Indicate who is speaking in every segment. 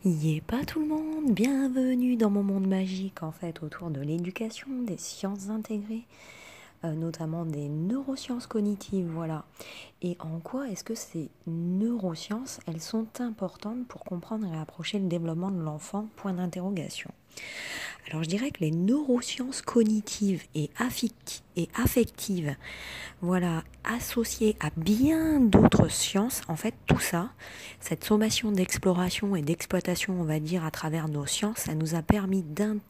Speaker 1: Yé pas tout le monde, bienvenue dans mon monde magique en fait autour de l'éducation, des sciences intégrées, notamment des neurosciences cognitives, voilà. Et en quoi est-ce que ces neurosciences, elles sont importantes pour comprendre et approcher le développement de l'enfant? Point d'interrogation. Alors je dirais que les neurosciences cognitives et affectives, voilà, associées à bien d'autres sciences, en fait tout ça, cette sommation d'exploration et d'exploitation, on va dire, à travers nos sciences, ça nous a permis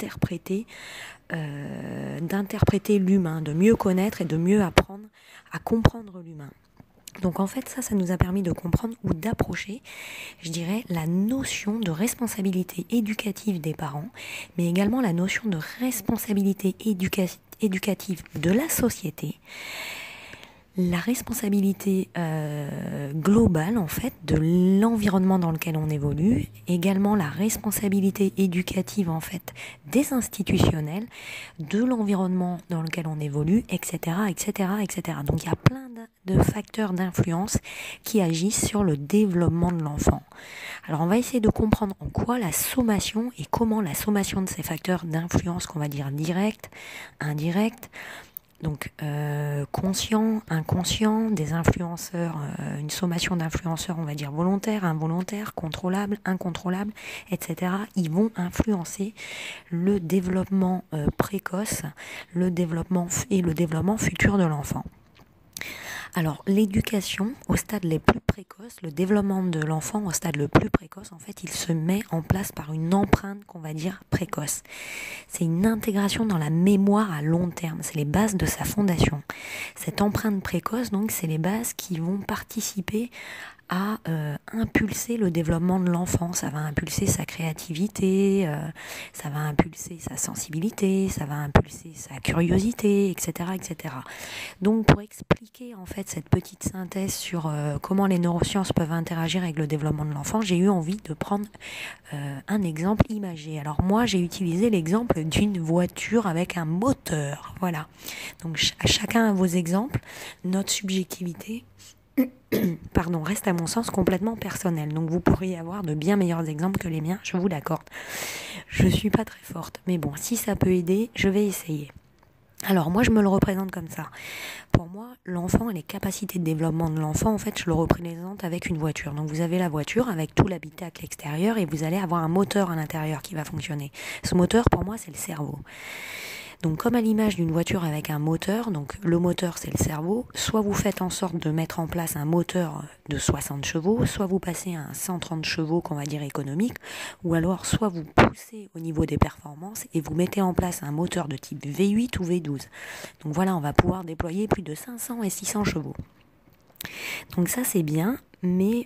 Speaker 1: d'interpréter l'humain, de mieux connaître et de mieux apprendre à comprendre l'humain. Donc en fait, ça nous a permis de comprendre ou d'approcher, je dirais, la notion de responsabilité éducative des parents, mais également la notion de responsabilité éducative de la société, la responsabilité globale en fait de l'environnement dans lequel on évolue, également la responsabilité éducative en fait des institutionnels, de l'environnement dans lequel on évolue, etc., etc., etc. Donc il y a plein de facteurs d'influence qui agissent sur le développement de l'enfant. Alors on va essayer de comprendre en quoi la sommation et comment la sommation de ces facteurs d'influence qu'on va dire direct, indirect, donc conscient, inconscient, des influenceurs, une sommation d'influenceurs, on va dire volontaires, involontaires, contrôlables, incontrôlables, etc. Ils vont influencer le développement précoce, le développement futur de l'enfant. Alors l'éducation au stade les plus précoces, le développement de l'enfant au stade le plus précoce, en fait, il se met en place par une empreinte qu'on va dire précoce. C'est une intégration dans la mémoire à long terme, c'est les bases de sa fondation. Cette empreinte précoce, donc, c'est les bases qui vont participer à impulser le développement de l'enfant. Ça va impulser sa créativité, ça va impulser sa sensibilité, ça va impulser sa curiosité, etc., etc. Donc pour expliquer en fait cette petite synthèse sur comment les neurosciences peuvent interagir avec le développement de l'enfant, j'ai eu envie de prendre un exemple imagé. Alors moi j'ai utilisé l'exemple d'une voiture avec un moteur. Voilà. Donc à chacun à vos exemples, notre subjectivité reste à mon sens complètement personnelle. Donc vous pourriez avoir de bien meilleurs exemples que les miens, je vous l'accorde. Je suis pas très forte, mais bon, si ça peut aider, je vais essayer. Alors moi je me le représente comme ça. Pour moi, l'enfant et les capacités de développement de l'enfant, en fait, je le représente avec une voiture. Donc vous avez la voiture avec tout l'habitacle extérieur et vous allez avoir un moteur à l'intérieur qui va fonctionner. Ce moteur, pour moi, c'est le cerveau. Donc comme à l'image d'une voiture avec un moteur, donc le moteur c'est le cerveau, soit vous faites en sorte de mettre en place un moteur de 60 chevaux, soit vous passez à un 130 chevaux qu'on va dire économique, ou alors soit vous poussez au niveau des performances et vous mettez en place un moteur de type V8 ou V12. Donc voilà, on va pouvoir déployer plus de 500 et 600 chevaux. Donc ça c'est bien, mais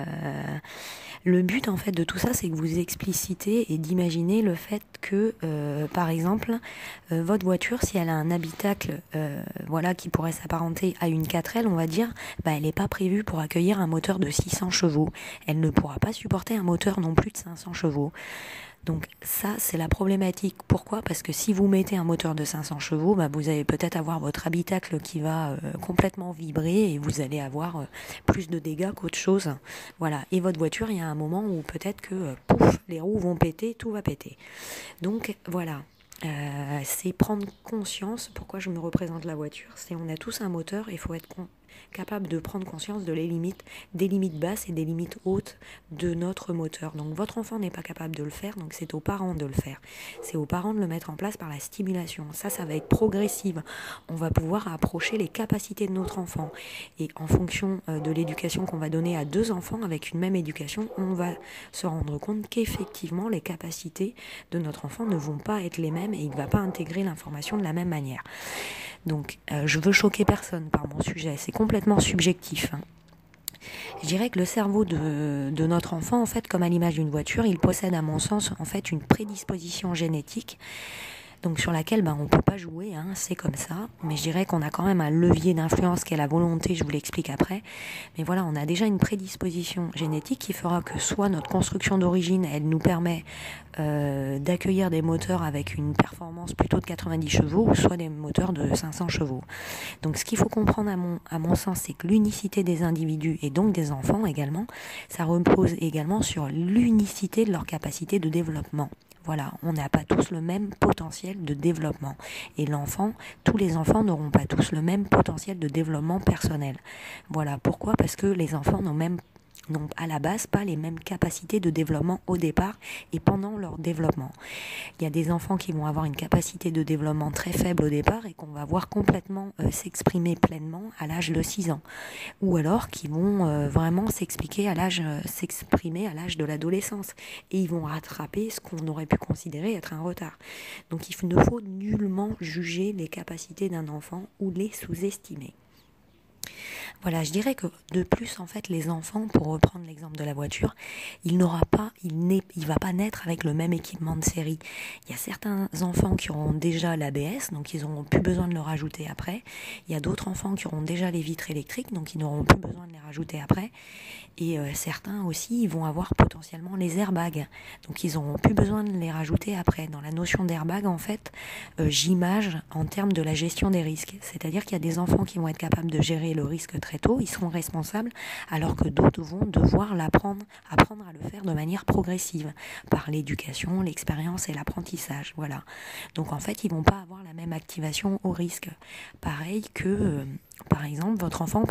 Speaker 1: le but en fait de tout ça, c'est que vous explicitez et d'imaginer le fait que, par exemple, votre voiture, si elle a un habitacle, voilà, qui pourrait s'apparenter à une 4L, on va dire, bah, elle n'est pas prévue pour accueillir un moteur de 600 chevaux. Elle ne pourra pas supporter un moteur non plus de 500 chevaux. Donc ça, c'est la problématique. Pourquoi ? Parce que si vous mettez un moteur de 500 chevaux, bah, vous allez peut-être avoir votre habitacle qui va complètement vibrer et vous allez avoir plus de dégâts qu'autre chose. Voilà. Et votre voiture, il y a un moment où peut-être que, pouf, les roues vont péter, tout va péter. Donc voilà. C'est prendre conscience, pourquoi je me représente la voiture, c'est on a tous un moteur et il faut être capable de prendre conscience de des limites basses et des limites hautes de notre moteur. Donc votre enfant n'est pas capable de le faire, donc c'est aux parents de le faire. C'est aux parents de le mettre en place par la stimulation. Ça va être progressive. On va pouvoir approcher les capacités de notre enfant. Et en fonction de l'éducation qu'on va donner à deux enfants avec une même éducation, on va se rendre compte qu'effectivement les capacités de notre enfant ne vont pas être les mêmes et il ne va pas intégrer l'information de la même manière. Donc je veux choquer personne par mon sujet, c'est complètement subjectif. Je dirais que le cerveau de notre enfant, en fait, comme à l'image d'une voiture, il possède à mon sens en fait une prédisposition génétique donc sur laquelle on ne peut pas jouer, c'est comme ça, mais je dirais qu'on a quand même un levier d'influence qui est la volonté, je vous l'explique après, mais voilà, on a déjà une prédisposition génétique qui fera que soit notre construction d'origine, elle nous permet d'accueillir des moteurs avec une performance plutôt de 90 chevaux, ou soit des moteurs de 500 chevaux. Donc ce qu'il faut comprendre à mon sens, c'est que l'unicité des individus, et donc des enfants également, ça repose également sur l'unicité de leur capacité de développement. Voilà, on n'a pas tous le même potentiel de développement. Et tous les enfants n'auront pas tous le même potentiel de développement personnel. Voilà, pourquoi ? Parce que les enfants n'ont à la base pas les mêmes capacités de développement au départ et pendant leur développement. Il y a des enfants qui vont avoir une capacité de développement très faible au départ et qu'on va voir complètement s'exprimer pleinement à l'âge de 6 ans. Ou alors qui vont vraiment s'exprimer à l'âge de l'adolescence. Et ils vont rattraper ce qu'on aurait pu considérer être un retard. Donc il ne faut nullement juger les capacités d'un enfant ou les sous-estimer. Voilà, je dirais que de plus, en fait, les enfants, pour reprendre l'exemple de la voiture, il va pas naître avec le même équipement de série. Il y a certains enfants qui auront déjà l'ABS, donc ils n'auront plus besoin de le rajouter après. Il y a d'autres enfants qui auront déjà les vitres électriques, donc ils n'auront plus besoin de les rajouter après. Et certains aussi, ils vont avoir potentiellement les airbags, donc ils n'auront plus besoin de les rajouter après. Dans la notion d'airbag, en fait, j'image en termes de la gestion des risques. C'est-à-dire qu'il y a des enfants qui vont être capables de gérer le risque très tôt, ils seront responsables, alors que d'autres vont devoir apprendre à le faire de manière progressive, par l'éducation, l'expérience et l'apprentissage. Voilà. Donc en fait, ils vont pas avoir la même activation au risque. Pareil que, par exemple, votre enfant,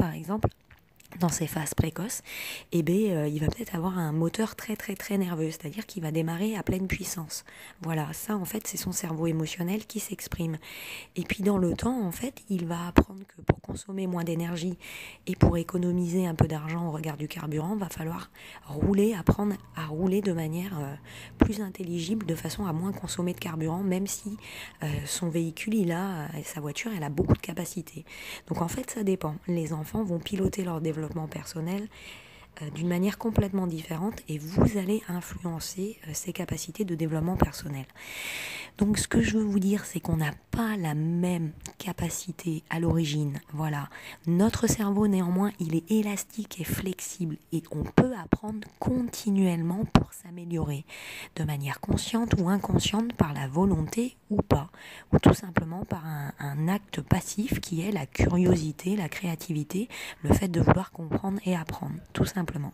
Speaker 1: dans ses phases précoces, il va peut-être avoir un moteur très très très nerveux, c'est-à-dire qu'il va démarrer à pleine puissance. Voilà, ça en fait c'est son cerveau émotionnel qui s'exprime. Et puis dans le temps, en fait, il va apprendre que pour consommer moins d'énergie et pour économiser un peu d'argent au regard du carburant, va falloir apprendre à rouler de manière plus intelligible, de façon à moins consommer de carburant, même si son véhicule, sa voiture, elle a beaucoup de capacité. Donc en fait, ça dépend. Les enfants vont piloter leur développement personnel d'une manière complètement différente et vous allez influencer ses capacités de développement personnel. Donc ce que je veux vous dire, c'est qu'on n'a pas la même capacité à l'origine. Voilà. Notre cerveau néanmoins, il est élastique et flexible et on peut apprendre continuellement pour s'améliorer de manière consciente ou inconsciente par la volonté ou pas, ou tout simplement par un acte passif qui est la curiosité, la créativité, le fait de vouloir comprendre et apprendre, tout simplement.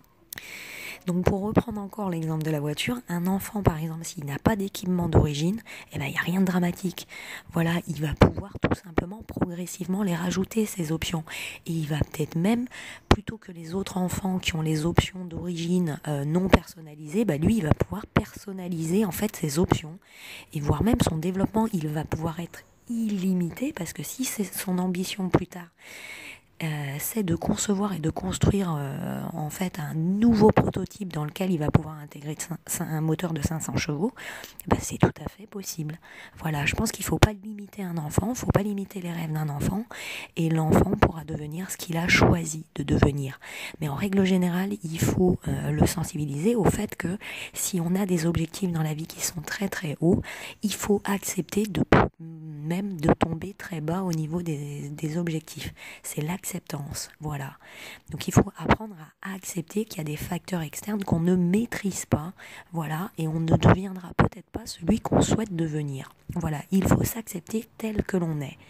Speaker 1: Donc pour reprendre encore l'exemple de la voiture, un enfant par exemple s'il n'a pas d'équipement d'origine, il n'y a rien de dramatique. Voilà, il va pouvoir tout simplement progressivement les rajouter ces options. Et il va peut-être même, plutôt que les autres enfants qui ont les options d'origine non personnalisées, lui il va pouvoir personnaliser en fait ses options. Et voire même son développement, il va pouvoir être illimité parce que si c'est son ambition plus tard, c'est de concevoir et de construire en fait un nouveau prototype dans lequel il va pouvoir intégrer un moteur de 500 chevaux, c'est tout à fait possible. Voilà, je pense qu'il ne faut pas limiter un enfant, il ne faut pas limiter les rêves d'un enfant, et l'enfant pourra devenir ce qu'il a choisi de devenir. Mais en règle générale, il faut le sensibiliser au fait que si on a des objectifs dans la vie qui sont très très hauts, il faut accepter même de tomber très bas au niveau des objectifs. C'est l'acceptance, voilà. Donc il faut apprendre à accepter qu'il y a des facteurs externes qu'on ne maîtrise pas, voilà, et on ne deviendra peut-être pas celui qu'on souhaite devenir. Voilà, il faut s'accepter tel que l'on est.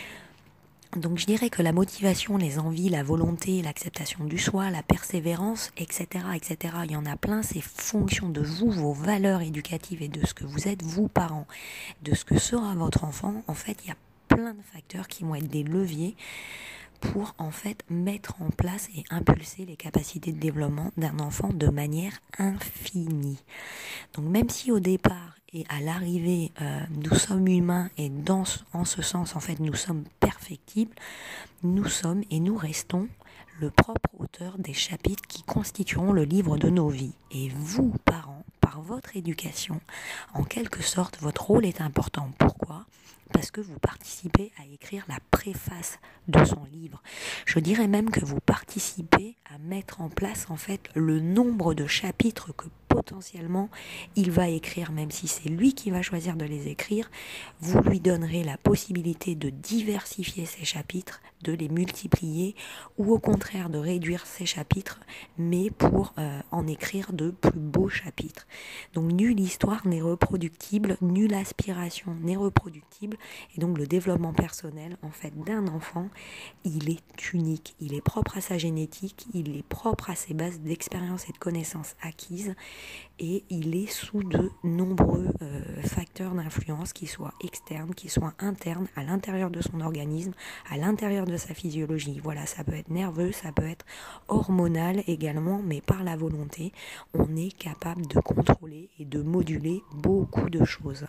Speaker 1: Donc je dirais que la motivation, les envies, la volonté, l'acceptation du soi, la persévérance, etc., il y en a plein, c'est fonction de vous, vos valeurs éducatives et de ce que vous êtes, vous parents, de ce que sera votre enfant. En fait, il y a plein de facteurs qui vont être des leviers pour en fait mettre en place et impulser les capacités de développement d'un enfant de manière infinie. Donc même si au départ et à l'arrivée nous sommes humains et en ce sens en fait nous sommes perfectibles, nous sommes et nous restons le propre auteur des chapitres qui constitueront le livre de nos vies. Et vous, parents, par votre éducation, en quelque sorte, votre rôle est important. Pourquoi ? Parce que vous participez à écrire la préface de son livre. Je dirais même que vous participez à mettre en place en fait le nombre de chapitres que potentiellement il va écrire, même si c'est lui qui va choisir de les écrire, vous lui donnerez la possibilité de diversifier ses chapitres, de les multiplier ou au contraire de réduire ses chapitres, mais pour en écrire de plus beaux chapitres. Donc nulle histoire n'est reproductible, nulle aspiration n'est reproductible, et donc le développement personnel en fait d'un enfant, il est unique, il est propre à sa génétique, il est propre à ses bases d'expérience et de connaissances acquises, et il est sous de nombreux facteurs d'influence, qui soient externes, qui soient internes, à l'intérieur de son organisme, à l'intérieur de sa physiologie. Voilà, ça peut être nerveux, ça peut être hormonal également, mais par la volonté, on est capable de contrôler et de moduler beaucoup de choses.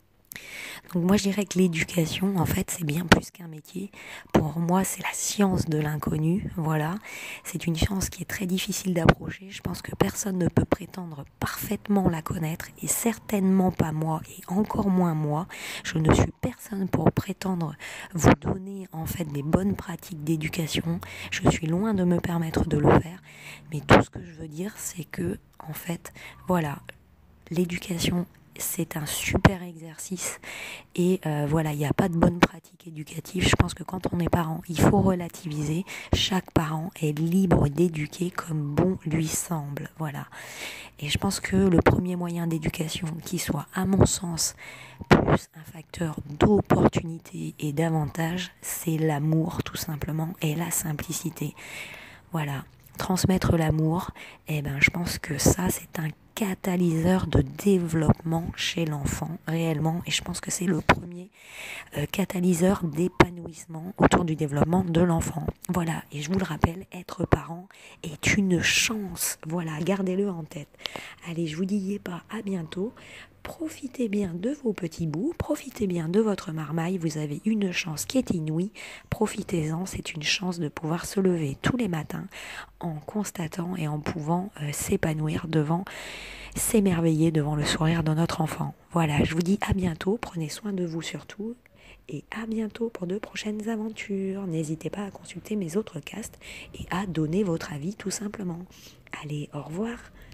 Speaker 1: Donc moi je dirais que l'éducation en fait c'est bien plus qu'un métier. Pour moi c'est la science de l'inconnu, voilà. C'est une science qui est très difficile d'approcher. Je pense que personne ne peut prétendre parfaitement la connaître, et certainement pas moi, et encore moins moi. Je ne suis personne pour prétendre vous donner en fait des bonnes pratiques d'éducation. Je suis loin de me permettre de le faire, mais tout ce que je veux dire c'est que en fait voilà, l'éducation c'est un super exercice, et voilà, il n'y a pas de bonne pratique éducative. Je pense que quand on est parent, il faut relativiser. Chaque parent est libre d'éduquer comme bon lui semble, voilà. Et je pense que le premier moyen d'éducation qui soit, à mon sens, plus un facteur d'opportunité et d'avantage, c'est l'amour tout simplement, et la simplicité. Voilà, transmettre l'amour, je pense que ça c'est un catalyseur de développement chez l'enfant réellement, et je pense que c'est le premier catalyseur d'épanouissement autour du développement de l'enfant. Voilà, et je vous le rappelle, être parent est une chance. Voilà, gardez-le en tête. Allez, je vous dis pas, à bientôt. Profitez bien de vos petits bouts, profitez bien de votre marmaille, vous avez une chance qui est inouïe, profitez-en, c'est une chance de pouvoir se lever tous les matins en constatant et en pouvant s'épanouir devant, s'émerveiller devant le sourire de notre enfant. Voilà, je vous dis à bientôt, prenez soin de vous surtout, et à bientôt pour de prochaines aventures. N'hésitez pas à consulter mes autres casts et à donner votre avis tout simplement. Allez, au revoir.